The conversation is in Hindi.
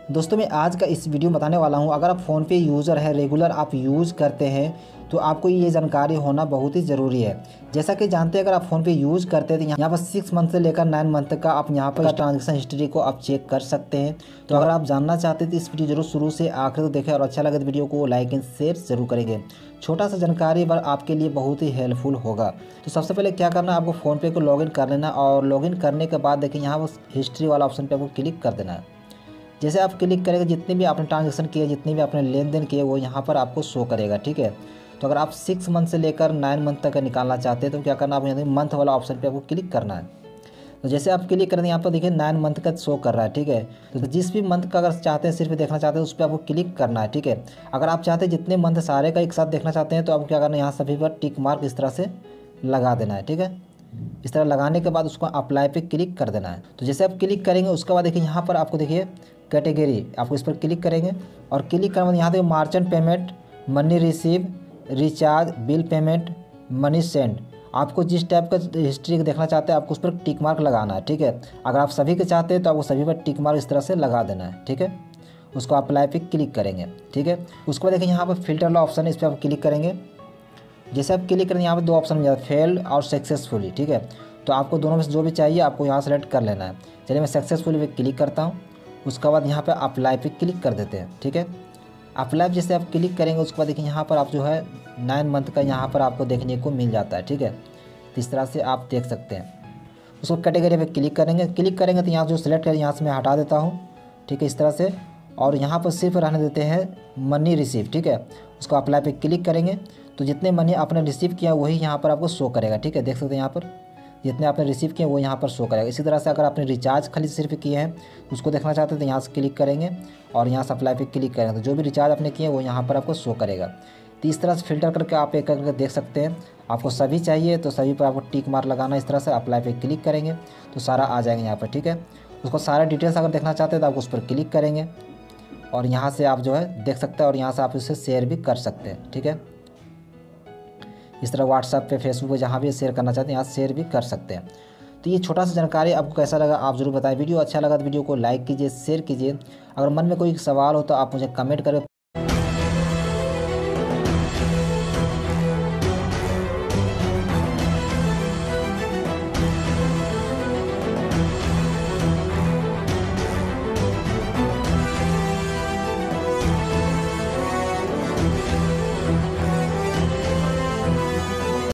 दोस्तों मैं आज का इस वीडियो में बताने वाला हूं, अगर आप फ़ोनपे यूज़र है, रेगुलर आप यूज़ करते हैं तो आपको ये जानकारी होना बहुत ही ज़रूरी है। जैसा कि जानते हैं, अगर आप फ़ोनपे यूज़ करते हैं तो यहाँ पर 6 मंथ से लेकर 9 मंथ का आप यहाँ पर ट्रांजैक्शन हिस्ट्री को आप चेक कर सकते हैं। तो अगर आप जानना चाहते हैं तो इस वीडियो जरूर शुरू से आखिर तक देखें और अच्छा लगे तो वीडियो को लाइक एंड शेयर जरूर करेंगे। छोटा सा जानकारी पर आपके लिए बहुत ही हेल्पफुल होगा। तो सबसे पहले क्या करना है, आपको फ़ोनपे को लॉगिन कर लेना और लॉगिन करने के बाद देखिए यहाँ पर हिस्ट्री वाला ऑप्शन पर आपको क्लिक कर देना है। जैसे आप क्लिक करेंगे, जितने भी आपने ट्रांजैक्शन किए, जितने भी आपने लेन देन किए, वो यहाँ पर आपको शो करेगा। ठीक है, तो अगर आप 6 मंथ से लेकर 9 मंथ तक का निकालना चाहते हैं तो क्या करना है, आपको यहाँ मंथ वाला ऑप्शन पे आपको क्लिक करना है। तो जैसे आप क्लिक करेंगे, यहाँ पर देखिए 9 मंथ का शो कर रहा है। ठीक है, तो जिस भी मंथ का अगर चाहते हैं सिर्फ देखना चाहते हैं उस पर आपको क्लिक करना है। ठीक है, अगर आप चाहते हैं जितने मंथ सारे का एक साथ देखना चाहते हैं तो आपको क्या करना है, यहाँ सभी पर टिक मार्क इस तरह से लगा देना है। ठीक है, इस तरह लगाने के बाद उसको अप्लाई पे क्लिक कर देना है। तो जैसे आप क्लिक करेंगे उसके बाद देखिए यहाँ पर आपको देखिए कैटेगरी, आपको इस पर क्लिक करेंगे और क्लिक करने बाद यहाँ देखिए merchant payment, money receive, recharge, bill payment, money send, आपको जिस टाइप का हिस्ट्री देखना चाहते हैं आपको उस पर टिक मार्क लगाना है। ठीक है, अगर आप सभी के चाहते हैं तो आपको सभी पर टिक मार्क इस तरह से लगा देना है। ठीक है, उसको अप्लाई पे क्लिक करेंगे। ठीक है, उसके बाद देखिए यहाँ पर फिल्टर वाला ऑप्शन है, इस पर आप क्लिक करेंगे। जैसे आप क्लिक करेंगे यहाँ पे 2 ऑप्शन मिल जाता है, फेल्ड और सक्सेसफुली। ठीक है, तो आपको दोनों में से जो भी चाहिए आपको यहाँ सेलेक्ट कर लेना है। चलिए मैं सक्सेसफुली पे क्लिक करता हूँ। उसके बाद यहाँ पे अप्लाई पे क्लिक कर देते हैं। ठीक है, अप्लाई जैसे आप क्लिक करेंगे उसके बाद देखिए यहाँ पर आप जो है 9 मंथ का यहाँ पर आपको देखने को मिल जाता है। ठीक है, तो इस तरह से आप देख सकते हैं। उसको कैटेगरी पे क्लिक करेंगे तो यहाँ जो सिलेक्ट करें यहाँ से मैं हटा देता हूँ। ठीक है, इस तरह से, और यहाँ पर सिर्फ रहने देते हैं मनी रिसीव। ठीक है, उसको अप्लाई पे क्लिक करेंगे तो जितने मनी आपने रिसीव किया वही यहाँ पर आपको शो करेगा। ठीक है, देख सकते हैं यहाँ पर जितने आपने रिसीव किए वो यहाँ पर शो करेगा। इसी तरह से अगर आपने रिचार्ज खाली सिर्फ किए हैं उसको देखना चाहते हैं तो यहाँ से क्लिक करेंगे और यहाँ से अप्लाई पे क्लिक करेंगे तो जो भी रिचार्ज आपने किए वो यहाँ पर आपको शो करेगा। तो इस तरह से फिल्टर करके आप एक करके देख सकते हैं। आपको सभी चाहिए तो सभी पर आपको टिक मार्क लगाना, इस तरह से अप्लाई पे क्लिक करेंगे तो सारा आ जाएगा यहाँ पर। ठीक है, उसको सारा डिटेल्स अगर देखना चाहते हैं तो आप उस पर क्लिक करेंगे और यहाँ से आप जो है देख सकते हैं और यहाँ से आप इसे शेयर भी कर सकते हैं। ठीक है, इस तरह व्हाट्सएप पे, फेसबुक पे जहाँ भी शेयर करना चाहते हैं यहाँ शेयर भी कर सकते हैं। तो ये छोटा सा जानकारी आपको कैसा लगा आप ज़रूर बताएं। वीडियो अच्छा लगा तो वीडियो को लाइक कीजिए, शेयर कीजिए। अगर मन में कोई सवाल हो तो आप मुझे कमेंट करें।